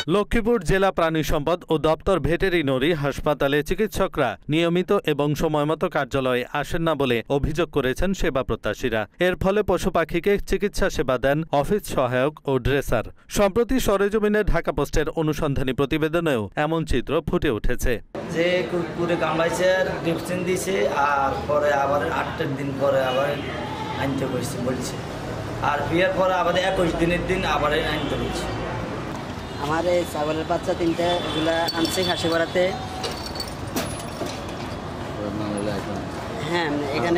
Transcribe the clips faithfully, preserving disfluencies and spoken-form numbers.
লক্ষ্মীপুর জেলা প্রাণী সম্পদ ও দপ্তর ভেটেরিনারি হাসপাতালে চিকিৎসকরা নিয়মিত এবং সময়মতো কার্যালয়ে আসেন না বলে অভিযোগ করেছেন সেবা প্রত্যাশীরা। এর ফলে পশু পাখিকে চিকিৎসা সেবা দেন অফিস সহায়ক ও ড্রেসার। সম্প্রতি সরেজমিনে ঢাকা পোস্টের অনুসন্ধানী প্রতিবেদনেও এমন চিত্র ফুটে উঠেছে। যে কুকুরে কামড়াইছে, ভ্যাকসিন দিয়েছে, আর পরে আবার আটটা দিন পরে আবার আনতে বলছে বলছে আর বিয়ের পরে আবার একুশ দিনের দিন আবার আনতে বলছে। আমার এই ছাগলের বাচ্চা তিনটা এগুলা আনছে খাসি করাতে। হ্যাঁ, এখানে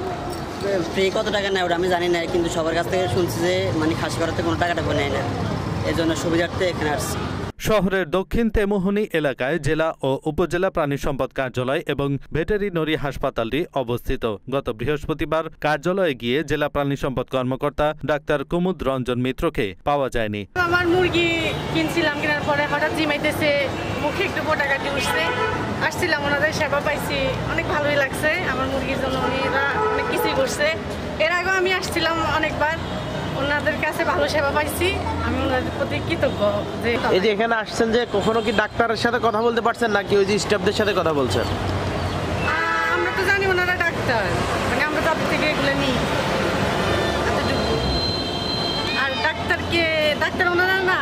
ফ্রি কত টাকা নেয় ওটা আমি জানি না, কিন্তু সবার কাছ থেকে শুনছি যে মানে খাসি করাতে কোনো টাকা টাকা নেয় না, এই জন্য সুবিধার্থে এখানে আসছে। শহরের দক্ষিণ তেমুহনী এলাকায় জেলা ও উপজেলা প্রাণী সম্পদ কার্যালয় এবং ভেটেরিনারি হাসপাতালটি অবস্থিত। গত বৃহস্পতিবার কার্যালয়ে গিয়ে জেলা প্রাণী সম্পদ কর্মকর্তা ডাক্তার কুমুদ রঞ্জন মিত্রকে পাওয়া যায়নি। আমার মুরগি কিনছিলাম, কেনার পরে হঠাৎ জিমাইতেছে, মুখে একটু পোটাকাটি উঠছে, আসছিলাম, ওনাদের সেবা পাইছি, অনেক ভালোই লাগছে। আমার মুরগির জন্য উনিরা অনেক কিছুই করছে। এর আগেও আমি আসছিলাম অনেকবার, ওনাদের কাছে ভালো সেবা পাইছি, আমি ওনাদের প্রতি কৃতজ্ঞ। এই যে এখানে আসছেন, যে কখনো কি ডাক্তারের সাথে কথা বলতে পারছেন নাকি ওই যে স্টাফদের সাথে কথা বলছেন? আমরা তো জানি ওনারা ডাক্তার, মানে আমরা তাদের থেকে এগুলো নিই এতটুকু। আর ডাক্তারকে ডাক্তার ওনারা না।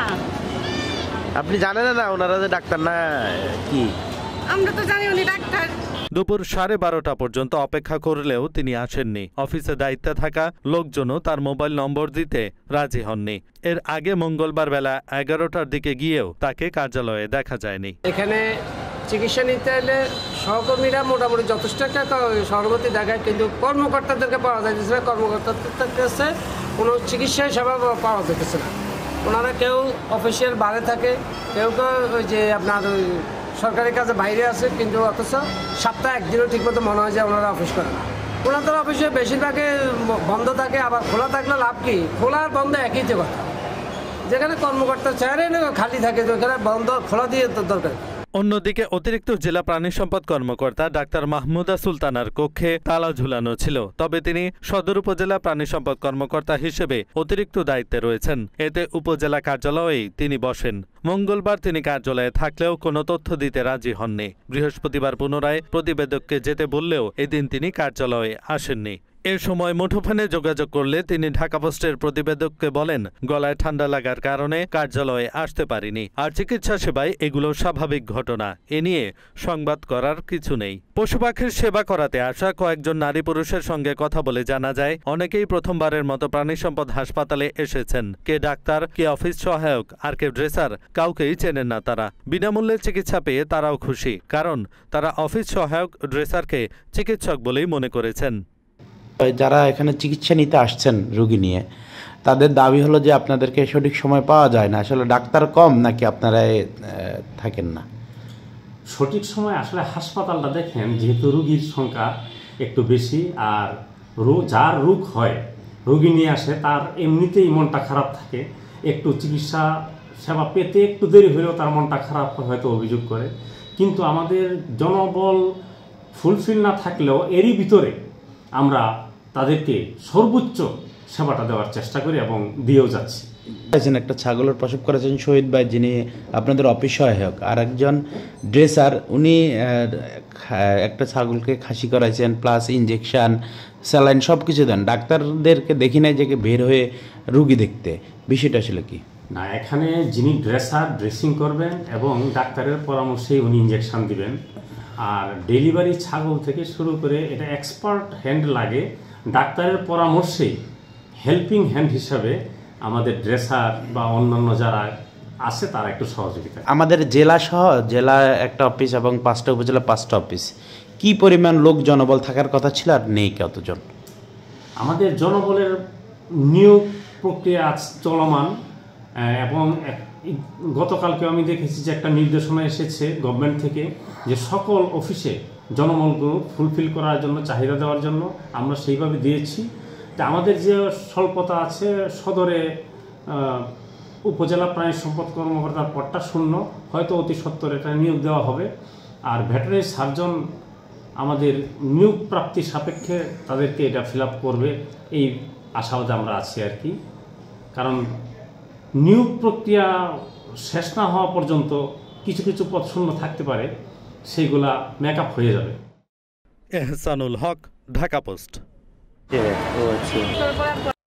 আপনি জানেন না ওনারা যে ডাক্তার না কি? আমরা তো জানি উনি ডাক্তার। দুপুর সাড়ে বারোটা পর্যন্ত অপেক্ষা করলেও তিনি আসেননি। অফিসে দায়িত্বে থাকা লোকজনও তার মোবাইল নম্বর দিতে রাজি হননি। এর আগে মঙ্গলবার বেলা এগারোটার দিকে গিয়েও তাকে কার্যালয়ে দেখা যায়নি। এখানে চিকিৎসা নিতে এলে সহকর্মীরা মোটামুটি যথেষ্ট একটা সহমতি দেখায়, কিন্তু কর্মকর্তাদেরকে পাওয়া যাইতেছে না। কর্মকর্তাদের কাছে কোনো চিকিৎসা সেবা পাওয়া যেতেছে না। ওনারা কেউ অফিসিয়াল বাইরে থাকে, কেউ কেউ ওই যে আপনার ওই সরকারি কাজে বাইরে আছে, কিন্তু অথচ সপ্তাহে একদিনও ঠিকমতো মনে হয় যে ওনারা অফিস করে না। ওনাদের অফিসে বেশিরভাগে বন্ধ থাকে, আবার খোলা থাকলে লাভ কি? খোলা আর বন্ধ একই তো কথা। যেখানে কর্মকর্তা চেয়ারে খালি থাকে, তো ওখানে বন্ধ খোলা দিয়ে তো দরকার। অন্যদিকে অতিরিক্ত জেলা প্রাণী সম্পদ কর্মকর্তা ডাক্তার মাহমুদা সুলতানার কক্ষে তালা ঝুলানো ছিল, তবে তিনি সদর উপজেলা প্রাণী সম্পদ কর্মকর্তা হিসেবে অতিরিক্ত দায়িত্বে রয়েছেন। এতে উপজেলা কার্যালয়েই তিনি বসেন। মঙ্গলবার তিনি কার্যালয়ে থাকলেও কোনো তথ্য দিতে রাজি হননি। বৃহস্পতিবার পুনরায় প্রতিবেদককে যেতে বললেও এদিন তিনি কার্যালয়ে আসেননি। এ সময় মুঠোফোনে যোগাযোগ করলে তিনি ঢাকা পোস্টের প্রতিবেদককে বলেন, গলায় ঠান্ডা লাগার কারণে কার্যালয়ে আসতে পারিনি, আর চিকিৎসা সেবায় এগুলো স্বাভাবিক ঘটনা, এ নিয়ে সংবাদ করার কিছু নেই। পশু পাখির সেবা করাতে আসা কয়েকজন নারী পুরুষের সঙ্গে কথা বলে জানা যায়, অনেকেই প্রথমবারের মতো প্রাণী সম্পদ হাসপাতালে এসেছেন। কে ডাক্তার, কে অফিস সহায়ক, আর কে ড্রেসার, কাউকেই চেনেন না তারা। বিনামূল্যে চিকিৎসা পেয়ে তারাও খুশি, কারণ তারা অফিস সহায়ক ড্রেসারকে চিকিৎসক বলেই মনে করেছেন। যারা এখানে চিকিৎসা নিতে আসছেন রোগী নিয়ে, তাদের দাবি হলো যে আপনাদেরকে সঠিক সময় পাওয়া যায় না। আসলে ডাক্তার কম নাকি আপনারা থাকেন না? সঠিক সময় আসলে হাসপাতালটা দেখেন, যেহেতু রোগীর সংখ্যা একটু বেশি, আর যার রোগ হয় রোগী নিয়ে আসে, তার এমনিতেই মনটা খারাপ থাকে। একটু চিকিৎসা সেবা পেতে একটু দেরি হলেও তার মনটা খারাপ হয়তো অভিযোগ করে। কিন্তু আমাদের জনবল ফুলফিল না থাকলেও এরই ভিতরে আমরা তাদেরকে সর্বোচ্চ সেবাটা দেওয়ার চেষ্টা করি এবং দিয়েও যাচ্ছি। একটা ছাগলের প্রসব করেছেন শহীদ ভাই, যিনি আপনাদের অফিস সহায়ক, আর একজন ড্রেসার, উনি একটা ছাগলকে খাসি করাইছেন, প্লাস ইঞ্জেকশন, স্যালাইন সব কিছু দেন। ডাক্তারদেরকে দেখি নাই যে বের হয়ে রুগী দেখতে, বিষয়টা আসলে কি? না, এখানে যিনি ড্রেসার ড্রেসিং করবেন এবং ডাক্তারের পরামর্শেই উনি ইঞ্জেকশন দিবেন। আর ডেলিভারি ছাগল থেকে শুরু করে এটা এক্সপার্ট হ্যান্ড লাগে, ডাক্তারের পরামর্শেই হেল্পিং হ্যান্ড হিসাবে আমাদের ড্রেসার বা অন্যান্য যারা আছে তারা একটু সহযোগিতা। আমাদের জেলা সহ জেলা একটা অফিস এবং পাঁচটা উপজেলা পাঁচটা অফিস, কি পরিমাণ লোক জনবল থাকার কথা ছিল আর নেই কতজন? আমাদের জনবলের নিয়োগ প্রক্রিয়া আজ চলমান, এবং গতকালকে আমি দেখেছি যে একটা নির্দেশনা এসেছে গভর্নমেন্ট থেকে, যে সকল অফিসে জনবলগুলো ফুলফিল করার জন্য, চাহিদা দেওয়ার জন্য আমরা সেইভাবে দিয়েছি। তা আমাদের যে স্বল্পতা আছে, সদরে উপজেলা প্রাণী সম্পদ কর্মকর্তার পদটা শূন্য, হয়তো অতি সত্বর এটা নিয়োগ দেওয়া হবে। আর ভেটেরিনারি সার্জন আমাদের নিয়োগ প্রাপ্তি সাপেক্ষে তাদেরকে এটা ফিল আপ করবে, এই আশাবাদে আমরা আছি আর কি। কারণ নিয়োগ প্রক্রিয়া শেষ না হওয়া পর্যন্ত কিছু কিছু পদ শূন্য থাকতে পারে, সেইগুলা মেকআপ হয়ে যাবে। এহসানুল হক, ঢাকা পোস্ট।